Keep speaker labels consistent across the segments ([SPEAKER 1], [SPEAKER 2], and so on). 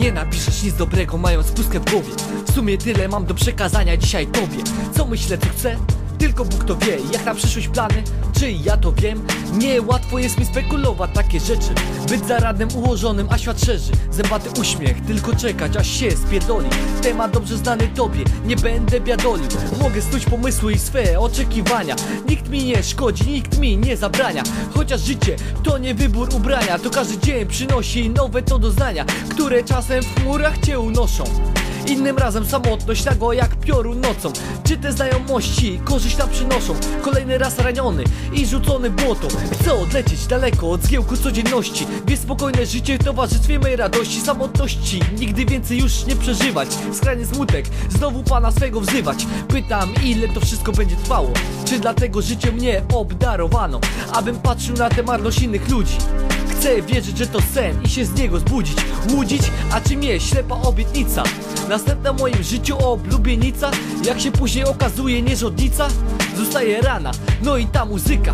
[SPEAKER 1] Nie napiszesz nic dobrego, mając pustkę w głowie. W sumie tyle mam do przekazania dzisiaj tobie. Co myślę, co chcę? Tylko Bóg to wie. Jak na przyszłość plany? Czy ja to wiem? Nie łatwo jest mi spekulować takie rzeczy. Być zaradnym, ułożonym, a świat szerzy. Zębaty uśmiech, tylko czekać aż się spierdoli. Temat dobrze znany tobie, nie będę biadolił. Mogę snuć pomysły i swe oczekiwania. Nikt mi nie szkodzi, nikt mi nie zabrania. Chociaż życie to nie wybór ubrania, to każdy dzień przynosi nowe to doznania, które czasem w chmurach cię unoszą. Innym razem samotność nago jak piorun nocą. Czy te znajomości korzyść nam przynoszą? Kolejny raz raniony i rzucony w błoto. Chcę odlecieć daleko od zgiełku codzienności, gdzie spokojne życie w towarzystwie mej radości. Samotności nigdy więcej już nie przeżywać. Skrajny smutek, znowu Pana swego wzywać. Pytam, ile to wszystko będzie trwało? Czy dlatego życie mnie obdarowano, abym patrzył na tę marność innych ludzi? Chcę wierzyć, że to sen i się z niego zbudzić. Łudzić, a czym jest ślepa obietnica? Następna w moim życiu oblubienica. Jak się później okazuje, nierządnica. Zostaje rana, no i ta muzyka.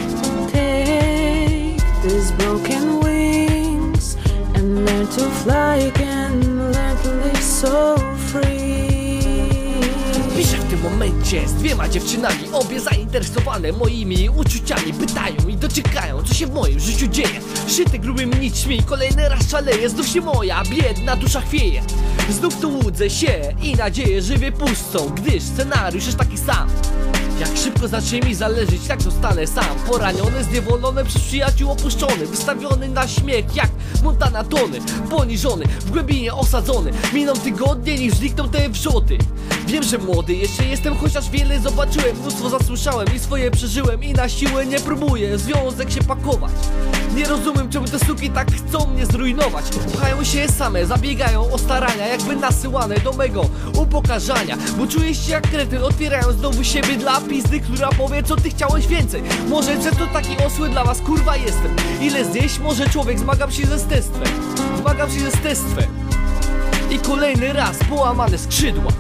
[SPEAKER 2] Take these broken wings and learn to fly again, learn to live so free.
[SPEAKER 1] Piszę w tym momencie z dwiema dziewczynami, obie zainteresowane moimi uczuciami. Pytają i dociekają, co się w moim życiu dzieje. Szyty grubymi nićmi, kolejny raz szaleję. Znów się moja biedna dusza chwieje. Znów tu łudzę się i nadzieję żywię pustą, gdyż scenariusz jest taki sam. Jak szybko zacznie mi zależeć, tak zostanę sam. Poraniony, zniewolony, przez przyjaciół opuszczony, wystawiony na śmiech jak Montana Tony. Poniżony, w głębinie osadzony. Miną tygodnie, niż znikną te wrzoty. Wiem, że młody jeszcze jestem, chociaż wiele zobaczyłem. Mnóstwo zasłyszałem i swoje przeżyłem. I na siłę nie próbuję związek się pakować. Nie rozumiem, czemu te suki tak chcą mnie zrujnować. Pchają się same, zabiegają o starania, jakby nasyłane do mego upokarzania. Bo czuję się jak kretyn, otwierają znowu siebie dla pizdy, która powie, co ty chciałeś więcej. Może to taki osły dla was, kurwa jestem. Ile zjeść może człowiek, zmagam się ze stestwem. Zmagam się ze stestwem. I kolejny raz połamane skrzydła.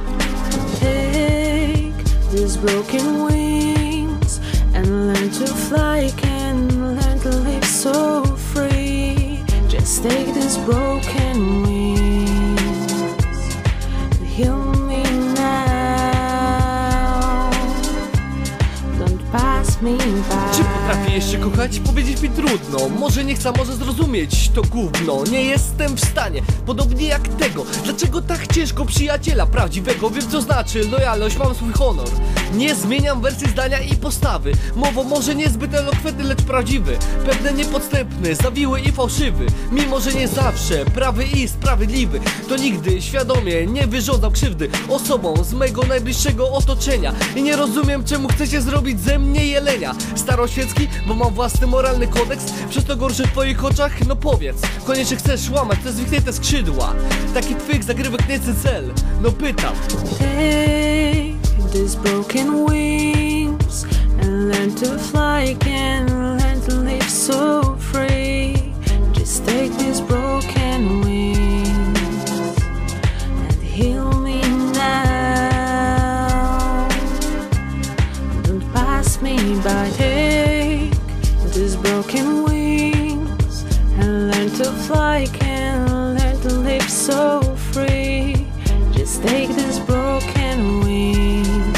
[SPEAKER 2] Take these broken wings and learn to fly again, learn to live so free. Just take these broken wings and heal me now. Don't pass me by.
[SPEAKER 1] Czy potrafię jeszcze kochać? Powiedzieć mi trudno. Może nie chcę, może zrozumieć to gówno. Nie jestem w stanie, podobnie jak tego. Dlaczego tak ciężko przyjaciela prawdziwego? Wiem, co znaczy lojalność, mam swój honor. Nie zmieniam wersji zdania i postawy. Mową może niezbyt elokwentny, lecz prawdziwy. Pewne niepodstępny, zawiły i fałszywy. Mimo, że nie zawsze prawy i sprawiedliwy, to nigdy świadomie nie wyrządzam krzywdy osobom z mego najbliższego otoczenia. I nie rozumiem, czemu chcecie zrobić ze mnie jelenia. Staroświecki, bo mam własny moralny kodeks. Przez to gorszy w twoich oczach? No powiedz. Koniecznie chcesz łamać te zwichnięte skrzydła. Taki twych zagrywek nie jest cel. No pytam.
[SPEAKER 2] Take these broken wings and learn to fly again, learn to live so free. Just take these broken wings and heal me now. Don't pass me by. Take these broken wings and learn to fly again, learn to live so free. Just take these broken wings,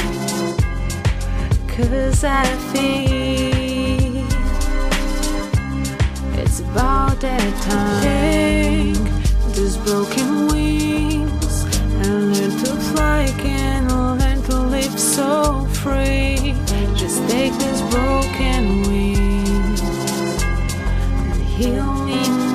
[SPEAKER 2] 'cause I feel it's about that time. Take these broken wings and learn to fly again, learn to live so free. Just take these broken wings and heal me now.